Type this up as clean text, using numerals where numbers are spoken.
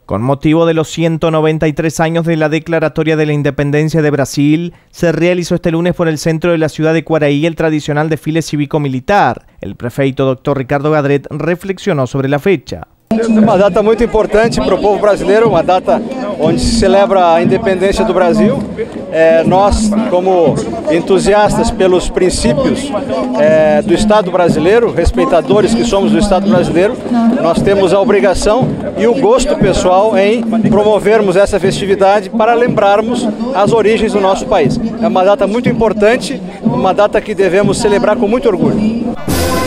Con motivo de los 193 años de la Declaratoria de la Independencia de Brasil, se realizó este lunes por el centro de la ciudad de Quaraí el tradicional desfile cívico-militar. El prefeito Dr. Ricardo Gadret reflexionó sobre la fecha. É uma data muito importante para o povo brasileiro, uma data onde se celebra a independência do Brasil. Nós, como entusiastas pelos princípios do Estado brasileiro, respeitadores que somos do Estado brasileiro, nós temos a obrigação e o gosto pessoal em promovermos essa festividade para lembrarmos as origens do nosso país. É uma data muito importante, uma data que devemos celebrar com muito orgulho.